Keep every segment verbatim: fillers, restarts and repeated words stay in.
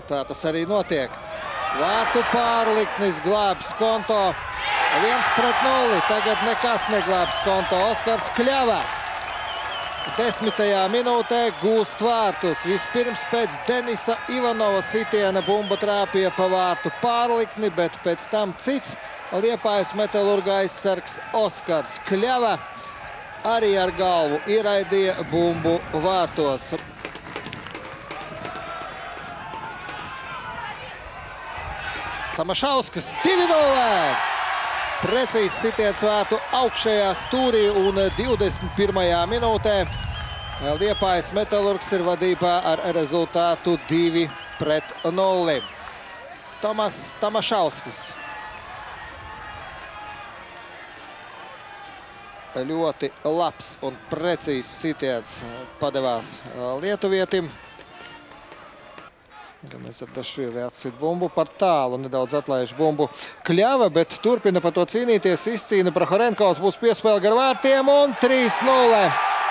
Tā tas arī notiek. Vārtu pārliknis glābs konto. viens pret nulli. Tagad nekas neglābs konto. Oskars Kļava. Desmitajā minūtē gūst vārtus. Vispirms pēc Denisa Ivanova sitiena bumba trāpīja pa vārtu pārlikni, bet pēc tam cits Liepājas Metalurga aizsargs Oskars Kļava arī ar galvu ieraidīja bumbu vārtos. Tamašauskas divi nulle. Precīzs sitiens vārtu augšējā stūrī un divdesmit pirmajā minūtē Liepājas Metalurgs ir vadībā ar rezultātu divi pret nulli. Tomas Tamašauskas. Ļoti labs un precīzs sitiens padevās lietuvietim. Mēs ar Dašvili atsit bumbu par tālu, nedaudz atlaiž bumbu Kļava, bet turpina par to cīnīties, izcīna Prohorenkovs, būs piespēle gar vārtiem un trīs nulle.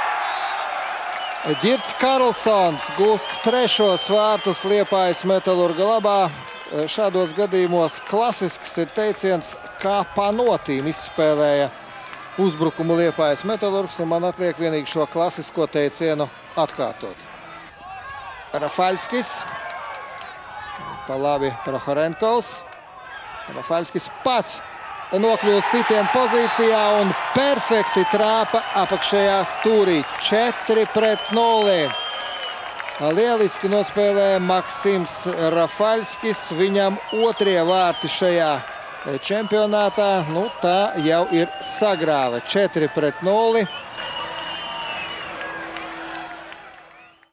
Girts Karlsons gūst trešos vārtus Liepājas Metalurga labā. Šādos gadījumos klasisks ir teiciens, kā pa notīm izspēlēja uzbrukumu Liepājas Metalurgs, un man atliek vienīgi šo klasisko teicienu atkārtot. Rafaļskis. Pa labi Prohorenkovs. Rafaļskis pats nokļūst sitienu pozīcijā un perfekti trāpa apakšējā stūrī. četri pret nulli. Lieliski nospēlēja Maksims Rafaļskis. Viņam otrie vārti šajā čempionātā. Nu, tā jau ir sagrāve. četri pret nulli.